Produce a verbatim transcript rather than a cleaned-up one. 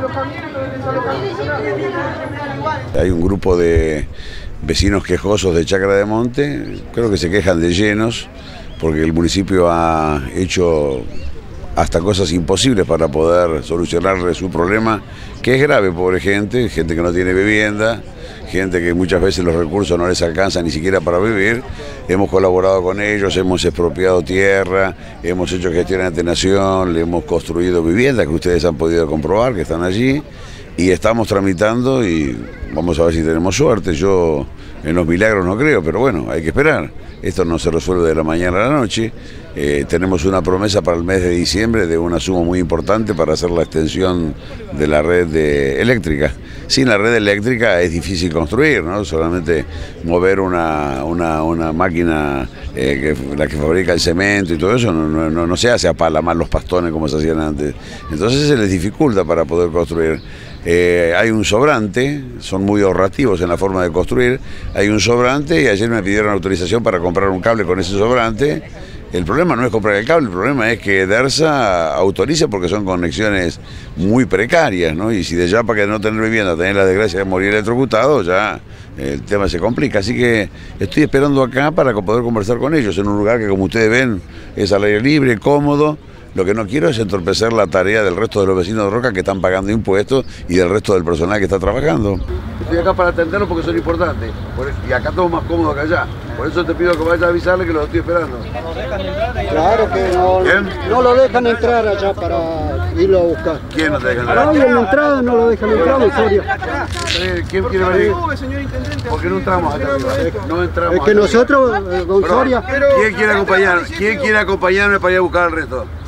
Hay un grupo de vecinos quejosos de Chacra de Monte, creo que se quejan de llenos, porque el municipio ha hecho hasta cosas imposibles para poder solucionarle su problema, que es grave, pobre gente, gente que no tiene vivienda, gente que muchas veces los recursos no les alcanzan ni siquiera para vivir. Hemos colaborado con ellos, hemos expropiado tierra, hemos hecho gestión de antenación, le hemos construido viviendas que ustedes han podido comprobar, que están allí, y estamos tramitando y vamos a ver si tenemos suerte. Yo en los milagros no creo, pero bueno, hay que esperar. Esto no se resuelve de la mañana a la noche. Eh, tenemos una promesa para el mes de diciembre de una suma muy importante para hacer la extensión de la red de eléctrica. Sin la red eléctrica es difícil construir, ¿no? Solamente mover una, una, una máquina, eh, que, la que fabrica el cemento y todo eso, no, no, no se hace a pala más los pastones como se hacían antes. Entonces se les dificulta para poder construir. Eh, hay un sobrante, son muy ahorrativos en la forma de construir, hay un sobrante y ayer me pidieron autorización para comprar un cable con ese sobrante. El problema no es comprar el cable, el problema es que DERSA autoriza porque son conexiones muy precarias, ¿no? Y si de ya para que no tener vivienda tener la desgracia de morir electrocutado, ya el tema se complica. Así que estoy esperando acá para poder conversar con ellos en un lugar que, como ustedes ven, es al aire libre, cómodo. Lo que no quiero es entorpecer la tarea del resto de los vecinos de Roca que están pagando impuestos y del resto del personal que está trabajando. Estoy acá para atenderlos porque son importantes y acá estamos más cómodos que allá. Por eso te pido que vayas a avisarle que los estoy esperando. Claro que no, no lo dejan entrar allá para irlo a buscar. ¿Quién no te deja entrar? No, en la entrada no lo dejan entrar, en serio. ¿Quién quiere venir? ¿Por qué no entramos acá arriba? No entramos. Es que nosotros, don Soria... ¿Quién quiere acompañarme? ¿Quién quiere acompañarme para ir a buscar al resto?